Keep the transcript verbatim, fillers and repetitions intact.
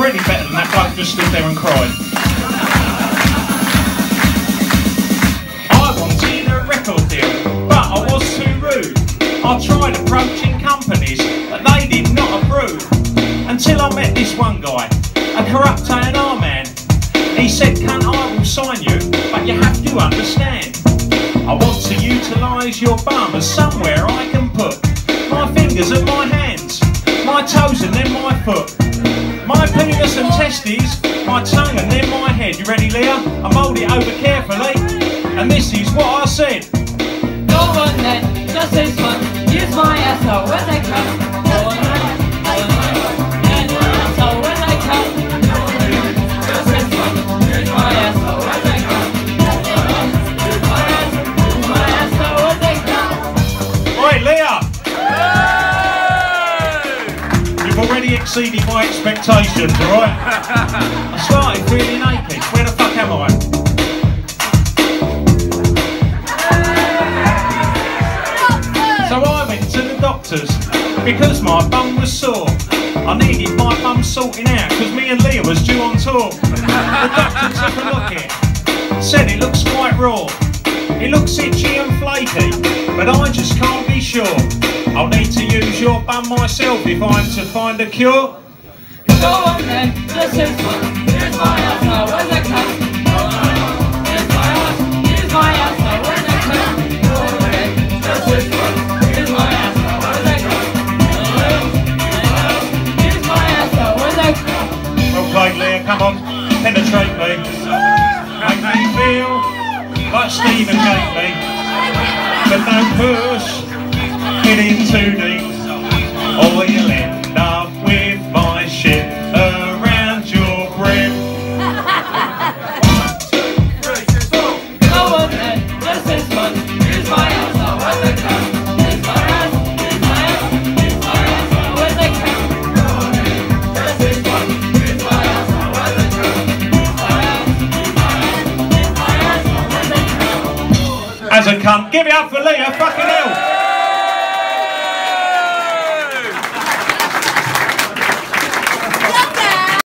already better than that bloke just stood there and cried. I wanted a record deal, but I was too rude. I tried approaching companies, but they did not approve. Until I met this one guy, a corrupt A and R man. He said, cunt, I will sign you, but you have to understand. I want to utilise your bum as somewhere I can put my fingers and my hands, my toes and then my foot, my penis and testes, my tongue and then my head. You ready, Leah? I mould it over carefully, and this is what I said. Go on then, just this one, use my asshole when they come. Go on then, use my asshole when they come. Just this one, use my asshole when they come. Use my asshole when they come. Right, Leah! You've already exceeded my expectations, alright? I started feeling naked. Where the fuck am I? So I went to the doctors because my bum was sore. I needed my bum sorting out because me and Leah was due on tour. The doctor took a look at it, said it looks quite raw. It looks itchy and flaky, but I just can't be sure. I'll need to use your bum myself if I'm to find a cure. Go on then, just this one, use my asshole when they come. Use my ass, use my asshole when they come. Go on then, just this one, use my asshole when they come. Use my asshole when they come. Well played, Leah, come on, penetrate me. Make me feel like Stephen gave me. But don't push it in too deep, or you'll end up with my shit around your grip. One, two, three, four. Go on then, just this one, use my asshole when they come. Use my ass, use my ass, use my asshole when they come. Go on then, just this one, use my asshole when they come. Use my ass, use my ass, use my asshole when they come. As a cunt, give it up for Leah, fucking hell!